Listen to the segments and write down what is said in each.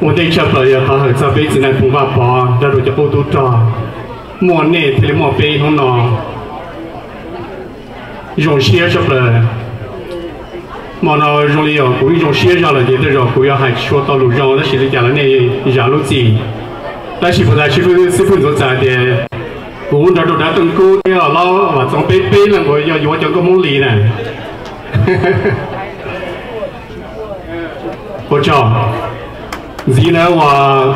我哋出嚟又睇就俾只能同話播，然後就報到咗，莫呢睇莫俾佢喏，用寫出嚟，莫呢用嚟又佢用寫咗嚟，就就佢又係說到路上，但是你講呢人路子，但是不但是分做咋的，我那度那等高要撈話仲俾啦，我要就個夢裡呢，我講。vì làว่า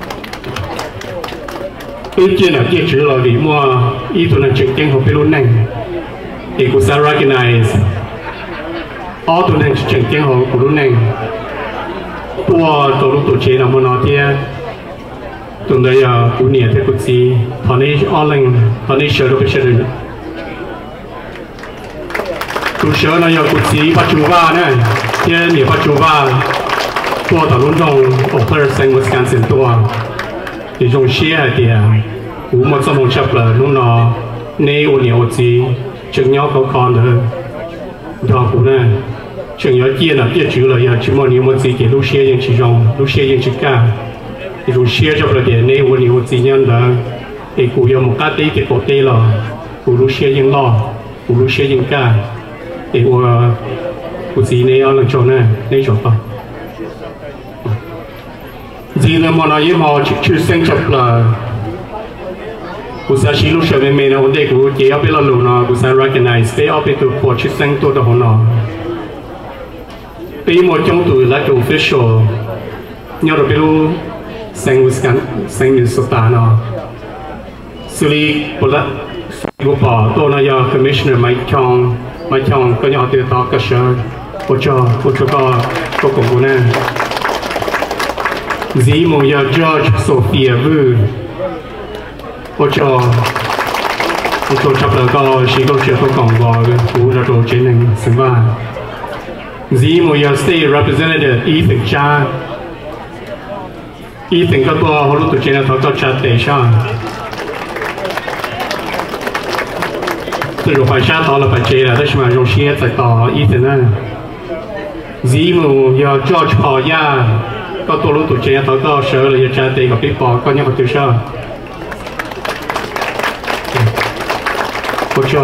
bên kia là kia chữ là vì mua ít tuần trực tiếp học bên này thì cũng sẽ recognize all tuần này trực tiếp học của lúc này tua tổ lúc tổ chế là một nó thì tuần đấy cũng nhiều thế cũng gì thằng này online thằng này sửa được cái sửa cũng sửa là cũng gì bắt chua ba này thì nhiều bắt chua baตัวต่อรุ่นเราออกเพื่อเซ็งวัสการเสียตัวที่ตรงเชี่ยเดียหูมันสมองชับเลยนุ่นนอในวันนี้วันจีจึงย้อนเขาคอนเลยดอกหูนั่นจึงย้อนเกี่ยนะเกี่ยจืดเลยจึงวันนี้วันจีเกี่ยลูกเชี่ยยังจีจงลูกเชี่ยยังจีก้าที่ตรงเชี่ยชับเลยเดียในวันนี้วันจียันเลยไอ้กูยังมุกัดตีเกี่ยวกับเตลกูลูกเชี่ยยังรอกูลูกเชี่ยยังก้าไอ้วัวกูจีในเอาหลังโจนั่นในโจต่อvì là mọi người họ chưa sinh chấp là cũng sẽ chỉ lúc sau này mình vấn đề của chị ở bên là lũ nó cũng sẽ recognize để ở bên tụi họ chưa sinh tôi đó họ nó bây một trong tụi là tụi official nhau được bên lũ sinh Minnesota nó xử lý bộ là bộ bỏ tôi là do commissioner Mike Chong có nhau từ đó cơ sở bộ cho có cùng này dì mong giờ George Sophia Vu, ô cho chấp lời câu chỉ câu chuyện tôi còn gọi phụ ra đồ trên này xứng va dì mong giờ State Representative Ethan Cha Ethan các tôi họ lúc tụi trên là thọ cho cha tệ sao từ rồi phải cha tỏ là phải chế là tất mà dùng xe tại tỏ Ethan á dì mong giờ George Paul ya có tôi lúc tụi trẻ thở có sợ là cha tiền gặp biết bỏ có nhau một tiêu sao cô cho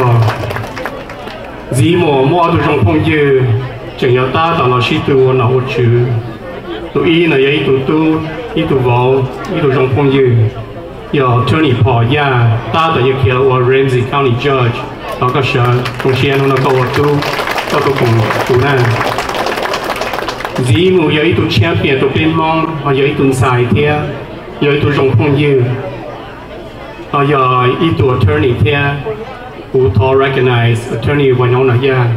dĩ mua tụi trong phong dư chẳng nhớ ta tạo nó sĩ tu nó hỗ trợ tụi y là vậy tụi tụi vào tụi trong phong dư giờ Tony Paul ya ta tại giờ kia là Ramsey County Judge nó có sợ công xe nó có có cùng tụi này dĩ mù giờ tụi champion tụi bên mong họ giờ tụi xài theo giờ tụi trong phong dư họ giờ tụi attorney theo who to recognize attorney when on a ya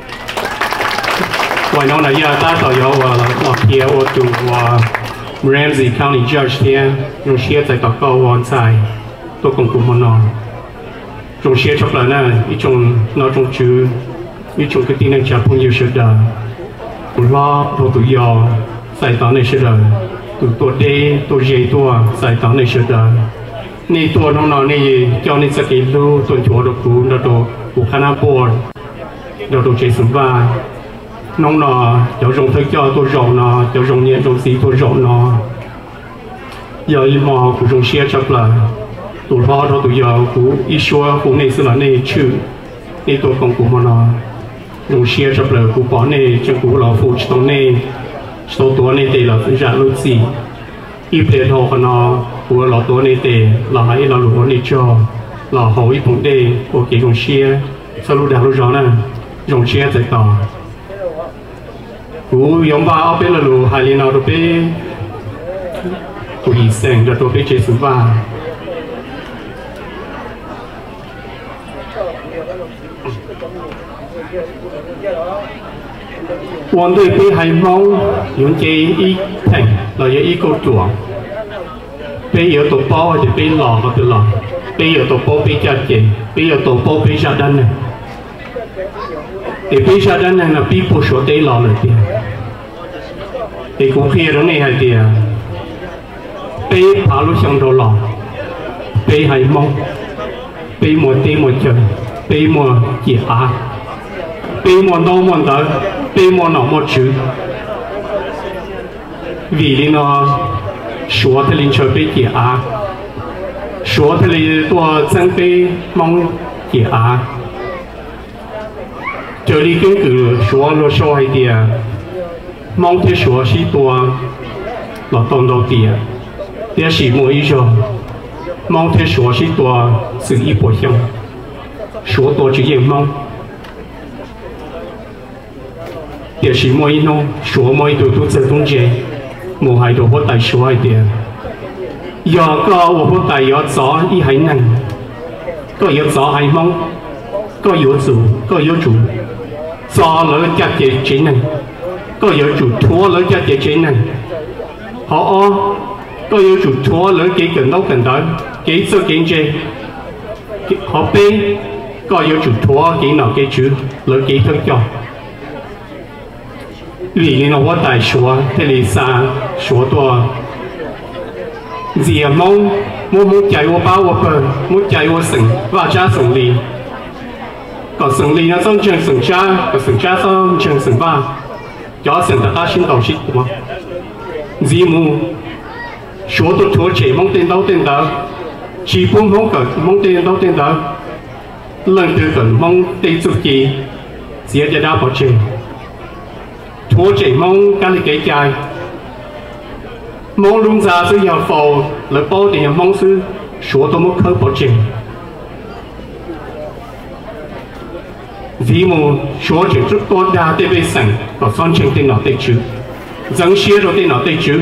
ta tao yo là kia ở tụi Ramsey County Judge theo dùng xe tại tao câu on xài tôi cũng cùng nó dùng xe chọc là nè trong nó trong chữ trong cái tin năng chả phong dư sự đời lo đồ tụi giò sai tao này sẽ đời tụi đê tụi dây tua sai tao này sẽ đời này tua nó này cho nên sẽ kêu lu tuần chúa đồ cũ đồ khana bồn đồ chế sủng vai nó cháu dùng thức cho tôi rộng nó cháu dùng nhẹ dùng xí tôi rộng nó giờ mà cũng dùng xe chấp là tụi lo đó tụi giò cũng ít xua cũng này sẽ là này chữ này tôi không cũng mà nó dùng xe chấp lời của bọn này trong của lò phụ trong này số tuổi này thì là phải trả lương gì ít tiền hồ của nó của lò tuổi này thì là hãy là lúa này cho là hậu ít vấn đề của cái dùng xe sau lúc đào lúc rõ này dùng xe tại tàu của giống ba ở bên là lúa hai liên nào được bên của ý sen cho tôi bên chế số ba quan đối với hai mong những cái ý thành là những ý câu chuyện bây giờ tổ bao thì bây lò và từ lò bây giờ tổ bao bây gia đình bây giờ tổ bao bây gia đình này thì bây gia đình này là bây bộ số tế lò rồi thì cũng khi đó này hay thì bây phá lúc xong đồ lò bây hai mong bây một tí một chân bây một chỉ phá bây một đâu một tới bây một nọ một chữ vì lý nó số thì linh chơi bê kia à số thì linh tua chân bê mong kia à chờ đi kiến cử số lo số hay địa mong thế số sĩ tua là tông đầu tiên để sĩ mỗi giờ mong thế số sĩ tua sự ý bộ hiện số tua chỉ yên mong để sĩ mỗi nó số mỗi đồ tu tự công chế một hai đồ hỗ đại số hay địa giờ có một hỗ đại có gió ý hay năng có yếu gió hay mong có yếu chủ có yếu chủ gió lớn cho chế chế năng có yếu chủ thua lớn cho chế chế năng họ có yếu chủ thua lớn cái cần đâu cần đó cái số kiến chế họ bên có yếu chủ thua cái nào cái chữ lớn cái thức cho vì nó quá đại số thế thì sao số to gì mong chạy qua bao qua bờ muốn chạy qua sừng và cha sừng lì còn sừng lì nó xong trường sừng cha còn sừng cha xong trường sừng ba cho sừng ta xin đầu xích mà gì mu số tôi thua chỉ mong tên đó chỉ muốn mong tên đó lần từ cần mong tên chút gì sẽ ra đáp bảo trình thua chỉ mong cái cái trái mong lung ra sự giàu phổ lợi bao thì mong sự số tôi muốn khơi bảo trình vì một số chuyện rất tốt đa để về sẵn và son trình tên nó tên chữ dẫn xe rồi tên nó tên chữ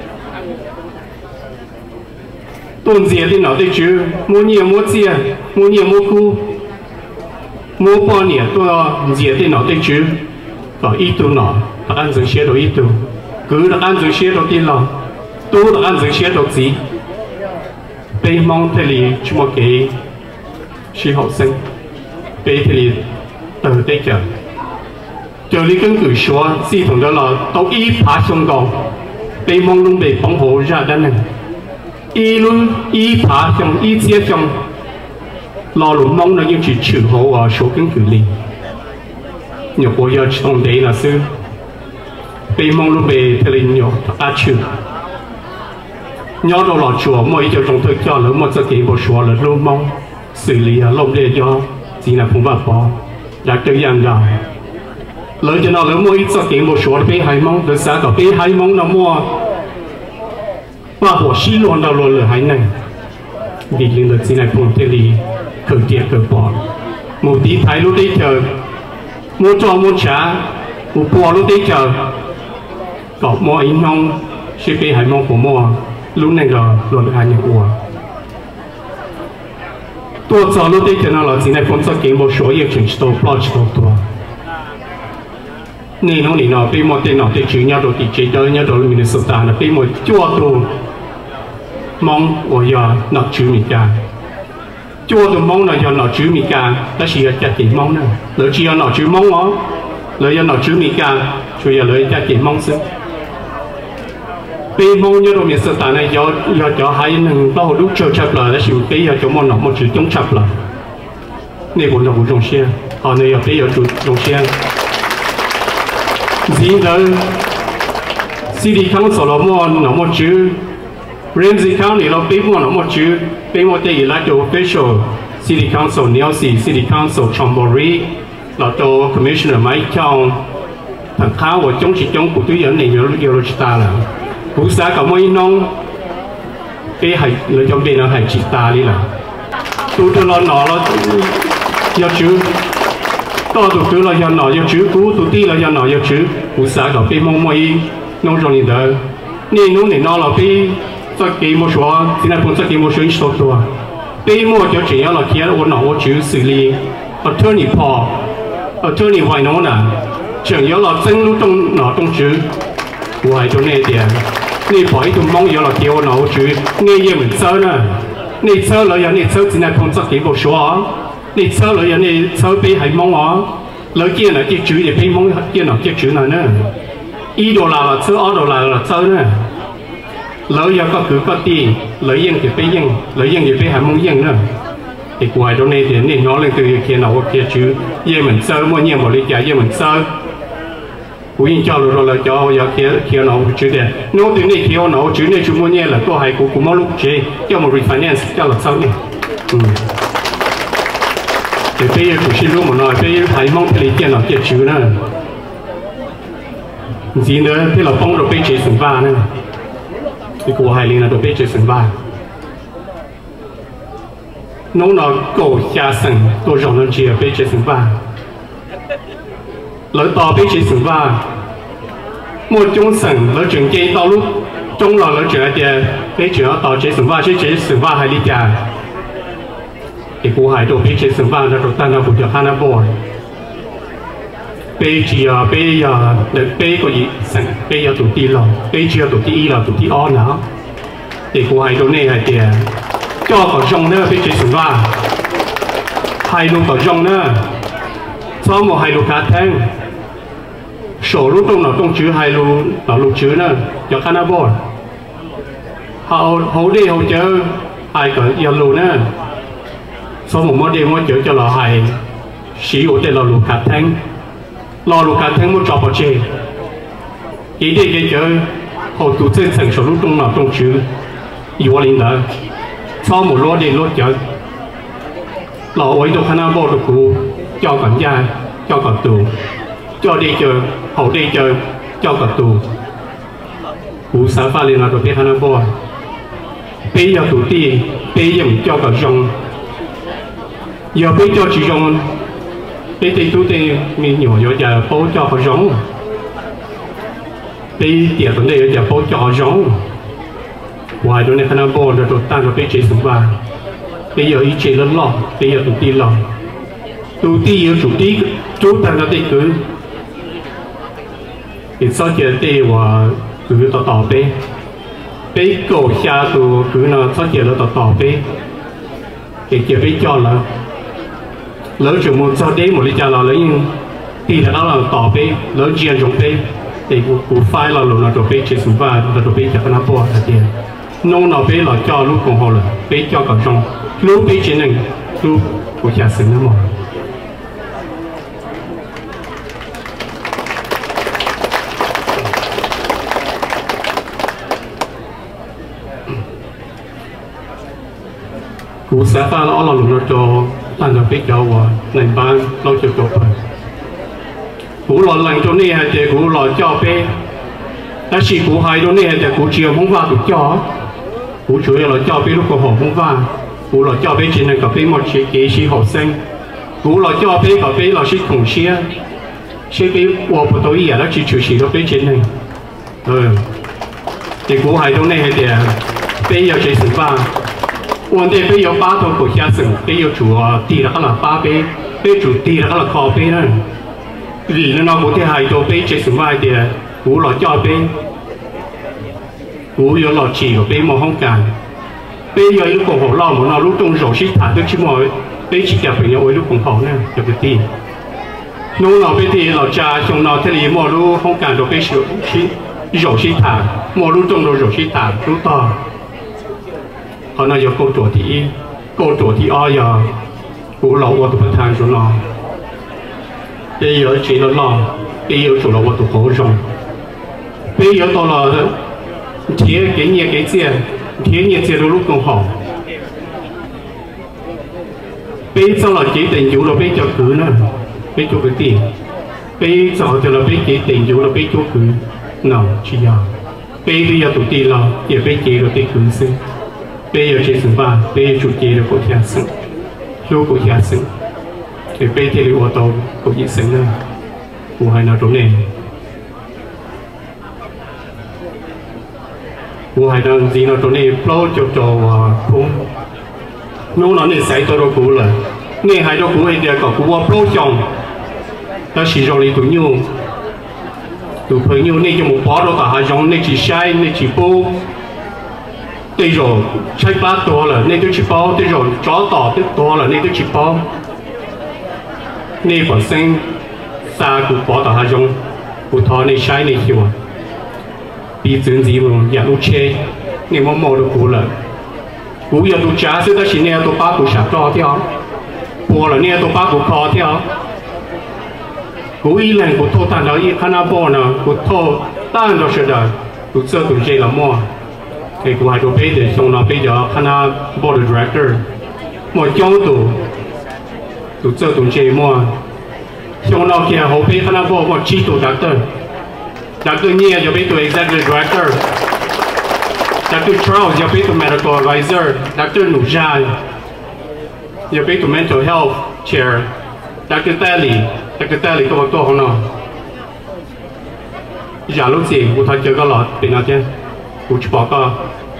tôn dìa tên nó tên chữ mua nhiều mua chia mua nhiều mua khu mua bao nhiêu tôi dìa tên nó tên chữ có ít tu nó là ăn dẫn xe rồi ít tu cứ là ăn dẫn xe rồi tên lòng tu là ăn dẫn xe rồi gì bên mong thế thì chúng một cái sĩ học sinh bên thì từ đây chờ lý cân cử số si thằng đó là tàu y phá sông cầu bên mong luôn bị bóng hộ ra đan này y luôn y phá trong y chia trong lo luôn mong là những chỉ trừ hộ ở số cân cử liền nhiều cô giờ trong đấy là sư bên mong luôn bị thế liền nhiều trừ nhớ đâu là chùa mỗi giờ trong thời cho lớn một giờ kỳ một số là luôn mong xử lý ở lồng để cho chỉ là không vào bỏ đã tự nhiên rồi lớn cho nó lớn mỗi giờ kỳ một số là bị hai mong được sao có bị hai mong nó mua và họ xí luôn đâu luôn là hai này vì liên lạc chỉ là không thể đi khởi tiệt khởi bỏ một tí thái lúc đấy chờ mua cho mua trả một bò lúc đấy chờ có mua in không sẽ bị hai mong của mua lúc này là luật hai nhà của tôi cho lúc đấy cho nó là chỉ là phong cách một số yêu trình độ bao nhiêu tuổi nên nó bị một tên nó để chịu nhau rồi thì chế độ nhau rồi Minnesota là bị một chúa tu mong của giờ nó chịu mình cả chúa tu mong là giờ nó chịu mình cả đó chỉ là cái mong này lỡ chỉ là nó chịu mong đó lỡ giờ nó chịu mình cả chủ yếu là cái mong sự bị mong như rồi Minnesota này do cho hai người bao lúc chơi chập là chịu cái giờ cho mong nó một chữ chống chập là nên bọn nó cũng trồng xe họ này ở đây ở trồng xe gì đó City Council là một chữ Ramsey County là bị một chữ bị một cái elected official City Council Nelson City Council Chambori là cho Commissioner Mike Chong thằng khá và chống chỉ chống của túi dẫn này nhiều ta là cú xã cả mấy nông cái hay là trong bên nó hay chỉ ta đi là tôi lo nó do chữ to tụi cứ là do nó do chữ cú tụi ti là do nó do chữ cú xã cả bên mong mấy nông trong này đó nên nông này nó là bên tất cả một số thì là cũng tất cả một số sốตัวbên một cho chỉ là kia là nó chữ xử lý attorney Paul attorney hoài nó nè chẳng nhớ là chân lúc trong nó trong chữ hoài trong này tiền你把一种梦有了给我脑子，你也没走呢。你走了呀，你走进来工作给我说啊，你走了呀，你走被还梦啊，老见了结局也被梦见了结局了呢。$1走$2了走呢，老有个cứ có tiền，老应就被应，老应就被还梦应呢。thì ngoài trong này thì nên nói lên từ kia nào kia chứ, ye mình sơ mua nhiều một lý giải ye mình sơ cú yên cho rồi là cho giờ kia nó chữ tiền nếu từ này kia nó chữ này chúng mua nhẹ là có hay cú mau lúc chế cho một refinance cho là sao nhỉ thì bây giờ cũng xin lúc mà nói bây giờ thấy mong thấy tiền là kia chữ nữa gì nữa thì là phong được bây chế sừng ba nữa thì cú hay liền là được bây chế sừng ba nó cổ xa sừng tôi rộng hơn chia bây chế sừng ba lỡ to bây chế sừng ba một trong sừng lỡ trường cây to lúc trong lò lỡ trường thì bây chế to chế sừng ba chế sừng ba hay đi cả thì cú hay đồ bây chế sừng ba là đồ tan là phụ trợ hana bò bây giờ được bây có gì sừng bây giờ tụi ti lò bây giờ tụi ti là tụi ti o nữa thì cú hay đồ này hay tiền cho có rong nữa bây chế sừng ba hay luôn có rong nữa sau một hai lô cá thang sổ lúc trong nào trong chữ hai lô nào lô chữ nữa cho khán giả bò hậu đi hậu chơi hai cái giờ lô nữa sau một món đi món chữ cho là hai sử dụng để là lô cá thang một trò bảo chế ý đi cái chữ hậu tụ chân thành sổ lúc trong nào trong chữ yếu lên đó sau một lô đi lô chữ lò ấy đồ khán giả bò đồ cũ cho cảm gia cho cả tù cho đi chơi hậu đi chơi cho cả tù cú sáng pha lên là đồ biết hana bò bây giờ tụ ti bây giờ cho cả rong giờ bây cho chỉ rong bây thì tụ ti mình nhỏ giờ giờ bố cho cả rong bây tiệt vấn đề giờ bố cho rong ngoài đồ này hana bò rồi đồ tan rồi bây chế sủng ba bây giờ ý chế lớn lọ bây giờ tụ ti lọ tụ ti yếu chủ ti chú ta nó ti cứ thì sau giờ ti và cứ tỏ bé cổ xa tụ cứ nó sau giờ nó tỏ bé thì giờ bé cho là lỡ chừng một sau đấy một lý do là lấy ti là nó là tỏ bé lỡ chia giống bé thì cụ phai là lúc nào đồ bé chỉ sủng ba là đồ bé chặt nó bỏ là tiền nông nào bé là cho lúc còn hồ là bé cho cả trong lúc bé chỉ nên lúc của nhà sinh nó mà cú sẽ pha nó là lúc cho tan được biết cho nền ban lâu cho rồi cú lò lạnh cho này hay thì cú lò cho bé ta chỉ cú hay cho này hay thì cú chiều không vào được cho cú chủ yếu là cho bé lúc còn hổ không vào cú lò cho bé chỉ nên có bé một chỉ kế sĩ học sinh cú lò cho bé có bé là sĩ khủng xia sĩ bé của bộ tối giờ nó chỉ chủ sĩ đó bé chỉ này thì cú hay cho này hay thì bé giờ chỉ sử ba vấn đề bây giờ ba thôn của gia đình bây giờ chủ ti là cái là ba bây chủ ti là cái là kho bây đó vì nó có thể hay cho bây chế sử vai thì cú lò cho cú giờ lò chỉ của bây mà không cần bây giờ lúc còn hổ lò mà nó lúc trong rổ xí thả được chứ mọi bây chỉ cả phải nhớ lúc còn hổ nè cho cái ti nông nào bây thì lò cha trong nào thế thì mọi lúc không cần được bây rổ xí thả mọi lúc trong rổ xí thả lúc to họ nói giờ câu tuổi thì ai giờ cú lẩu qua tụ phần thang số lò bây giờ chỉ là lò bây giờ chủ lẩu qua tụ khổ rồng bây giờ to là thiệt cái nhẹ cái tiền thiệt nhẹ tiền lúc còn hỏng bây giờ là chỉ tình chủ là bây giờ cứ nữa bây giờ cái tiền bây giờ thì là bây chỉ tình chủ là bây giờ cứ nào chỉ giờ bây giờ tụ tiền là giờ bây giờ là bây cứ sinh bây giờ chỉ sử ba bây giờ chủ chế là của nhà sinh lúc của nhà sinh thì bây giờ là ô tô của nhà sinh nữa của hai nào chỗ này của hai nào gì nào chỗ này pro cho cũng lúc nó này xảy ra đâu cũng là nghe hai đâu cũng hay là có cũng pro chồng ta chỉ rồi tụi nhau tụi朋友này cho một bó đâu cả hai dòng này chỉ sai này chỉ bố đây rồi sai bát to là nên tôi chỉ bao đây rồi chó tỏ tức to là nên tôi chỉ bao nên bản身xa của bỏ tao hai dòng của thọ này sai này hiểu bị chuyện gì mà nhà lúc chơi nên mò được cú là cú giờ tôi trả sẽ ta chỉ nên tôi bắt cú sạc to theo bỏ là nên tôi bắt cú kho theo cú ý lên cú thô tan đó ý khăn áp bò nó cú thô tan đó sẽ đợi cú sơ cú dây là mua thì cú hai đồ bây giờ xong nó bây giờ khăn áp board director một trong tụ sơ tụ dây mua xong nó kia hậu bây khăn áp bò một chi tụ doctor nhẹ giờ bây tụ executive director doctor Charles giờ bây tụ medical advisor doctor nụ dài giờ bây tụ mental health chair doctor Tali có một tổ không nào giờ lúc gì cô thấy chơi có lọt bên nào chứ cô chỉ bỏ có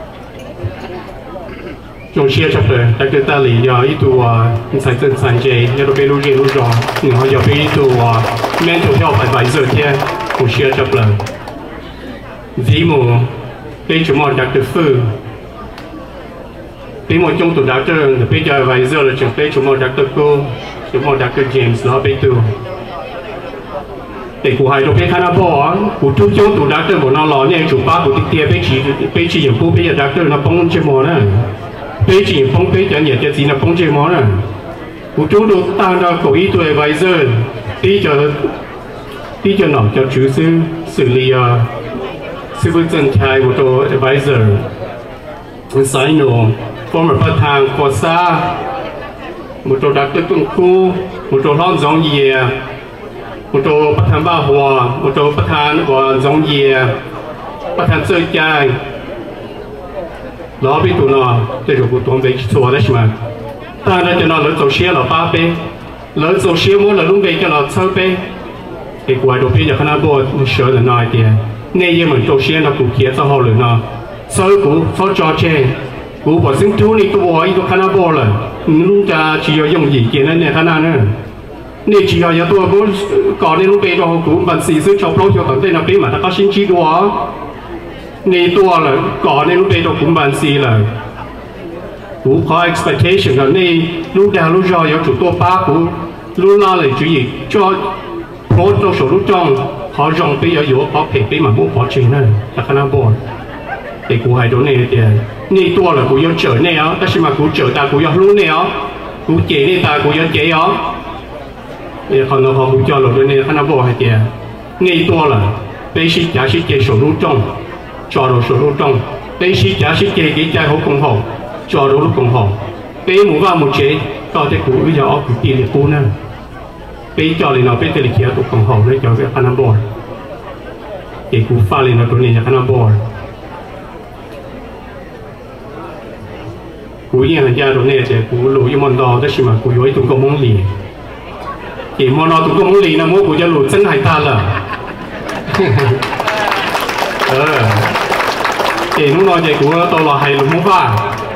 trong xe chấp rồi doctor Tali giờ ít tụ sai chân sai dây giờ nó bị lưu gì lưu rõ nhưng họ giờ bị ít tụ mental health advisor chứ cô xe chấp rồi dĩ mù bên chúng mình doctor Phu bên một trong tụ doctor bây giờ advisor là chúng bên chúng mình doctor cô chúng mình doctor James nó bên tụ để cụ hai đồ bé khăn áp bò, cụ chú chống tụ doctor một nó lò này chủ ba cụ tiết bé chỉ những cụ bé giờ doctor nó bông chơi mò nè, bé chỉ bông bé cho nhiệt cho gì nó bông chơi mò nè, cụ chú đồ tăng ra cổ ý tuổi advisor, tí cho nó cho chú xử lý sư vấn dân thái một đồ advisor, sai nổ, former phát hàng của xa, một đồ doctor tuần khu, một đồ lon giống gì một chỗประธานบ้าหัวmột chỗประธานว่าจงเยียประธานเสื้อใจล้อไปตัวน่ะจะอยู่กูตัวไปชัวร์ได้ใช่ไหมตอนนั้นจะน่ะเราโซเชียลเราป้าไปเราโซเชียลมั่วเราลุ่มไปจะเราเช่าไปไอ้กูไอ้ตัวพี่จะขนาดบ่เชื่อเลยน้อยเดียวเนี่ยยังเหมือนโซเชียลเรากูเขียนจะห่อเลยน่ะเช่ากูเช่าจอเช่กูบอกซึ่งทุกนี่ตัวไอ้ตัวขนาดบ่เลยนุ่งจะชีวยังหยีเกี่ยนั่นเนี่ยขนาดนั้นนี่chỉ là những tôi cũng có nên lúc bây giờ cũng bằng sĩ sức cho pro cho tận đây là bây mà ta có xin chi đóนี่ตัวเลยก่อนในลูกเบย์cũng bàn xì là cũng có expectation làนี่ลูกดาวลูกจอย有主ตัวป้าcũngลูกล่าเลย主意cho pro cho sốลูกจองhọ rong bây giờ有họ phải bây mà mua họ chuyện này là khả năng bồi thì cũng hay đó này thìนี่ตัวเลยcũng 要 chờ này á但是mà cũng chờ ta cũng 要 lúc này á cũng chế này ta cũng 要 chế á thì họ nói họ cũng cho lỗi này khả năng bồi hay thìนี่ตัวเลยbây giờ giả sử chế sốลูกจองcho đồ số lúc trong đây chỉ giá trị cái trái hậu công hậu cho đồ lúc công hậu bây một vào một chế có thể cũng bây giờ ở cụ tiền để cô nè bây giờ thì nó bây giờ thì kia tụ công hậu đấy cho cái khăn bò để cụ pha lên là tụi này là khăn bò cụ yên là gia tụi này thì cụ lùi cái món đó đó chỉ mà cụ nói tụi công món lì thì món đó tụi công món lì là mỗi cụจะlùi chân hải ta là thì muốn nói về của tôi là hay lắm không phải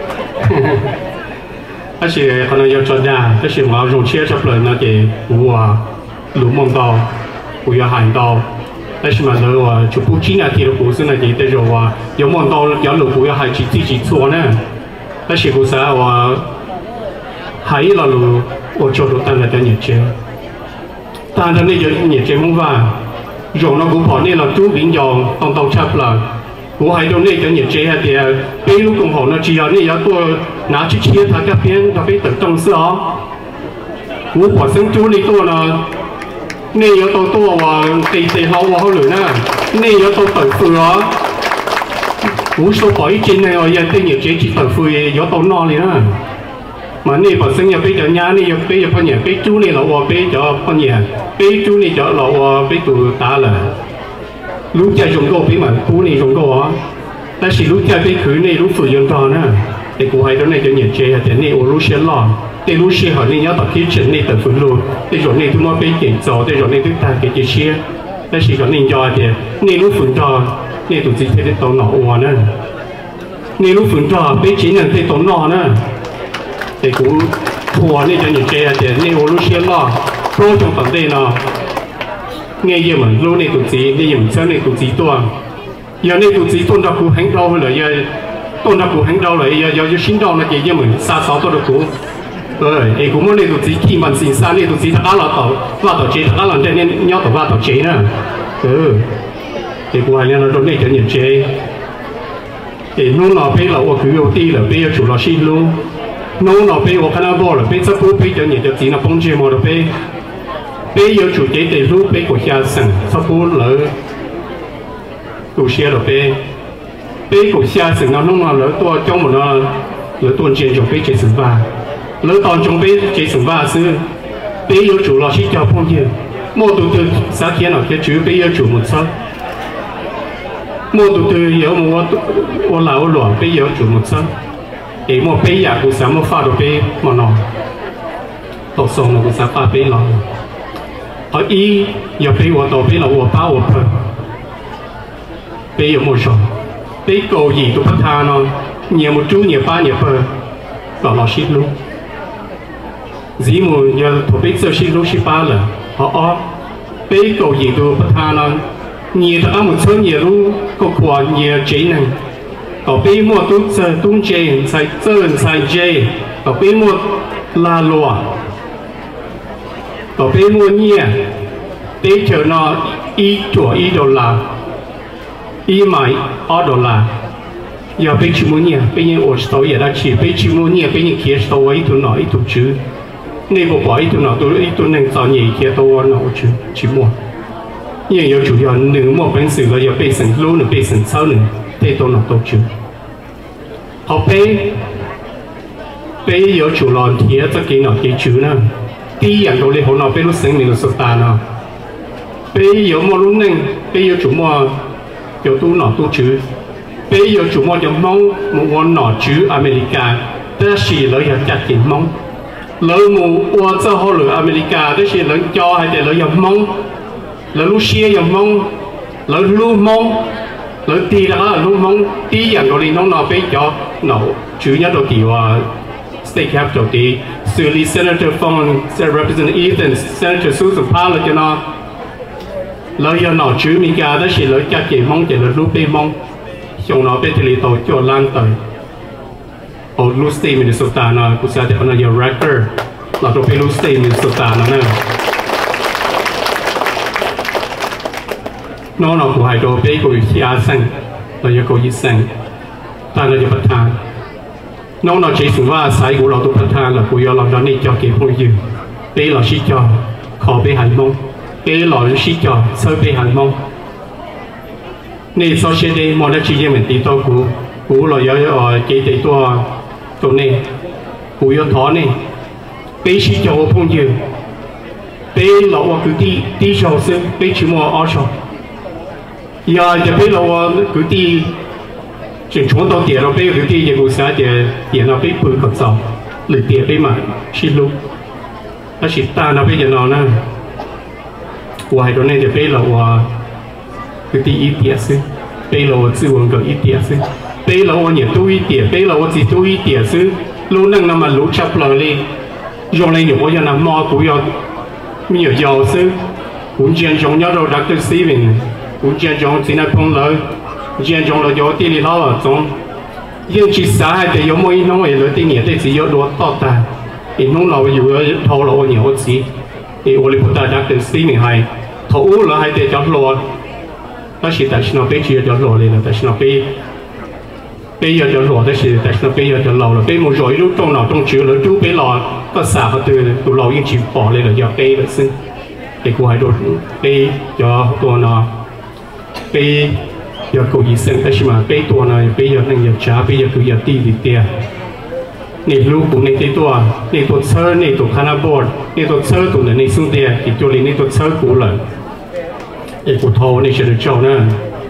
cái gì còn là cho nhà cái gì mà dùng chia chấp lời nó thì của lúa mông tàu của hành tàu cái gì mà nó chụp bút chín là thì nó cũng là gì tới rồi giống mông tàu giống lúa của hành chỉ xua nè cái gì của xã hay là lúa ở chỗ đó ta là cho nhiệt chế ta là này giờ nhiệt chế không phải rồi nó cũng bỏ nên là chú biến dòng tông tàu chấp là của hai đôi này cho nhiệt chế thì bây lúc cùng họ nó chỉ là này tôi拿去切它这边它被等正式哦我本身chú này tôi là này有到多話地好話好亂啊呢有到豆腐啊我數改進呢我人哋nhiệt chế chỉ豆腐有到哪裡啊mà này bản身nhập bây giờ nhà này nhập bây giờ phân nhà bây chú này là hòa bây giờ phân nhà bây chú này giờ là hòa bây tụ ta là lúc chơi dùng đồ bây mà chú này dùng đồ á但是lúc chơi bây khứ này lúc sử dụng đó nè thì cũng hay đó này cho nhiệt chế thì này ở lúc xe lò thì lúc xe họ này nhớ tập thiết chuyển này tập phương luôn thì rồi này chúng nó bây kể gió thì rồi này chúng ta cái xe但是còn này do thì này lúc phương đó này tụi chị thấy tàu nọ hòa nè này lúc phương đó bây chỉ là thấy tàu nọ nè thì cũng thua này cho nhiệt chế thì này ở lúc xe lò pro trong tận đây nè nghe gì mà lúc này tụi chị này dùng chơi này tụi chị tua giờ này tụi chị tôn ra cụ hành đâu rồi giờ tôn ra cụ hành đâu rồi giờ xin đâu là gì chứ mình xa sáu tôi được cụ rồi ấy cũng muốn này tụi chị khi mình xin xa này tụi chị thắc là tàu va tàu chế thắc là trên nên nhau tàu va tàu chế nè thì cụ hành nó này cho nhiệt chế thì nó là bây là cứ đầu tiên là bây giờ chủ là xin luôn nó là bây giờ khả năng bỏ là bây giờ cụ bây giờ nhiệt cho chị là phong chế mà là bây bây giờ chủ chế để lúc bây của cha sẵn sau phút lỡ tụ xe rồi bây của cha sẵn nó không là lỡ tua trong một nó lỡ tuần trên trong bây chế sẵn va lỡ toàn trong bây chế sẵn va xưa bây giờ chủ lo xí cho phong nhiêu mua tụ từ sáng kia nào kia chú bây giờ chủ một sao mua tụ từ giờ mua lão loạn bây giờ chủ một sao để mua bây giờ cũng sáng mua pha đồ bây mà nọ tổ sông nó cũng sáng pha bây lò ở ý giờ bây giờ tổ bây là giờ bao giờ phật bây giờ mua sổ bây cầu gì tụ phát tha nó nhiều một chú nhiều ba nhiều phật còn lo xí luôn dĩ mù giờ tổ bây giờ xí luôn xí ba là họ bây cầu gì tụ phát tha nó nhiều thằng một số nhiều lúc có quả nhiều chế này có bây mua tút sờ tung chế sai sơn sai chế có bây mua la lụa có bây mua nhiều bây chờ nó y chùa y đô la y mày ở đô la giờ bây chỉ mua nhiều bây nhiêu ở số giờ đã chỉ bây chỉ mua nhiều bây nhiêu kia số ấy tụi nó ít tụi chứ nên bộ bỏ ít tụi nó tụi nên sao nhiều kia tụi nó chứ chỉ mua nhiều有主要能莫本事了要被神路能被神操能被多能都去好被有主了贴这给哪给主呢第一样道理好哪被路生命的受大呢被有莫路能被有主莫有都哪都主被有主莫有梦莫哪主อเมริกาแต่是了要จัดกิน梦了莫我这好了อเมริกาแต่是人教还得了要梦lỡ lúc xia dòng mông lỡ lu mông lỡ tì là lu mông tí dạng đồ đi nó nào bây giờ nó chủ nhất đồ kỳ và state capital thì xử lý senator from representative Ethan senator Susan Powell cho nó lỡ giờ nó chủ mình cả đó chỉ lỡ chặt chỉ mông chỉ lỡ lu bê mông trong nó bên thì tổ cho lan tới ở lu state Minnesota nó cũng sẽ được nó giờ record là đồ bên lu state Minnesota nó nè nó của hai đồ bê của chia sang là do của sang ta là do bắt thang nó chỉ sửว่าsai củaเราตัวbắt thang là củaเราđó này cho kịp không dừng bê là xí cho khó bê hành mông bê là xí cho sơ bê hành mông này sau khi đây mọi người chỉ riêng mình tí to của là do ở cái tí to này của do thỏ này bê xí cho không dừng bê là cứ tí cho sư bê chỉ mua ở chỗ giờจะไปเราคือที่ถึงช่วงตอนเดียวเราไปคือที่ยังอุตสาหะเดี๋ยวเราไปปืนกับสองหรือเดี๋ยวไปมาชิลุกถ้าชิตาเราไปจะนอนนะว่าให้ตอนนี้จะไปเราคือที่อีเดียซึไปเราซื้อวันกับอีเดียซึไปเราเนี่ยตู้อีเดียไปเราจีตู้อีเดียซึรู้นั่งน้ำมันรู้ชับเราเลยยองเลยอยู่ว่าจะนำมอกูยอมีอยู่ยาวซึคุณเจียนจงยอดเราดักเตอร์ซีวิน我见中现在碰了，见中了有地里老了中，因其实还得有么一弄为了对年对只有多到单，一弄老有个头老牛子，我哋不大家对市民系头了还得叫落，但是那被只叫落嚟了，但是那被要叫落，但是那被要叫老了，被冇rồi lúc trong nào trong chữ了，都被老ก็สาบตัวตัวเรายิ่งจีบปอเลย了，要被了ซึ่งไอ้กูให้โดน被要ตัวน่ะbây giờ cầu gì sinh ta chỉ mà bây tuổi này bây giờ năng giờ trả bây giờ cứ giờ đi đi tiền này lúc cũng này tới tuổi này tuổi sơ này tuổi khana board này tuổi sơ tuổi này xuống tiền thì cho nên này tuổi sơ cũ là cái cụ thâu này sẽ được cho nữa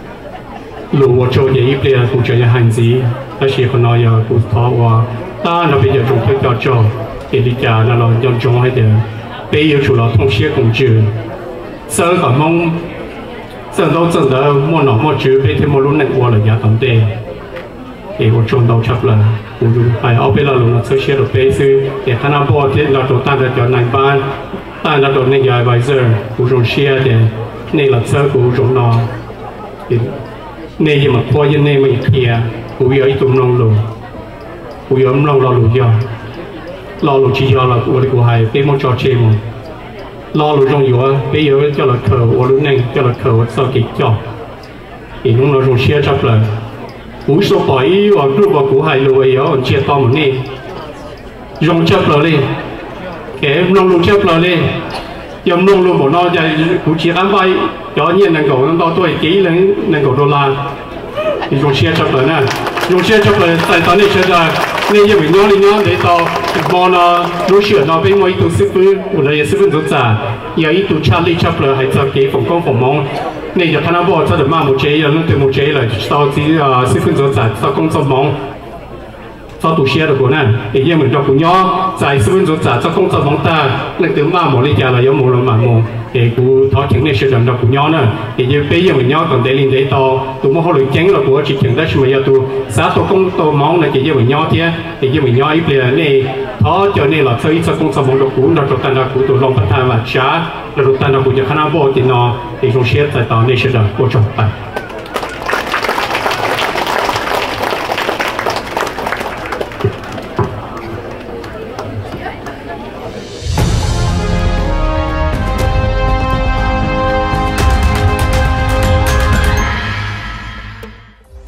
lũ vào cho vậy bây giờ cũng cho nhà hành gì ta chỉ còn nói giờ cụ thâu và ta nó bây giờ chúng tôi cho thì đi trả nó là dân chúng hay để bây giờ chủ là thông xe cùng chữ sơ cả mong真都真的莫脑莫主被天莫路那过了呀，等待，我中到差了，我就哎，后边那路那车些都被是，看那波的那种大的叫南班，但那种那个 advisor， 我中些的，那了车我中那，那也嘛过因那么一天，我有一种弄路，我有弄老路呀，老路只要了，我的国海被莫找车么。lo lụt trong yếu bây giờ cho là khờ ô lúc này cho là khờ sau kịch cho thì lúc nó dùng xe chấp là cú số bảy và lúc vào cú hai lùi ở chia to một nè dùng chấp là đi cái nông lụt chấp là đi yom nông luôn một nó chạy cụ chỉ ăn bay cho nhiên năng cầu nó tuổi kỹ lên năng cầu đô la dùng xe chấp lời nè dùng xe chấp lời tại tao này chơi là nên giờ mình nhớ để tao mò nó đối xử nó với mấy tụ sư phụ của là sư phụ rất già giờ ít tụ Charlie chấp lời hay cho cái phòng công phòng mong nên giờ thằng nào bỏ cho được mà một chế giờ nó từ một chế là tao chỉ sư phụ rất già tao công phòng mong sau tụ xe được của nè thì giờ mình cho của nhau giải sư phụ rất già cho công phòng mong ta nên từ mà một lý do là giống một là mà một thì cụ thọ chứng này sử dụng được của nhau nè thì giờ bây giờ mình nhau còn để liên để to tụ một hồi chén là của chỉ chứng đó mà giờ tụ xã tụ công tụ mong là chỉ giờ mình nhau thế thì giờ mình nhau ít là này thọ cho nên là thấy cho công sản phẩm được của nó cho ta là của tụ lòng phát tham và trả là tụ ta là của nhà khán giả thì nó thì trong xe tại tàu này sử dụng của trọng tài.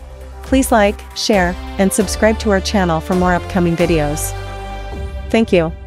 Please like, share, and subscribe to our channel for more upcoming videos. Thank you.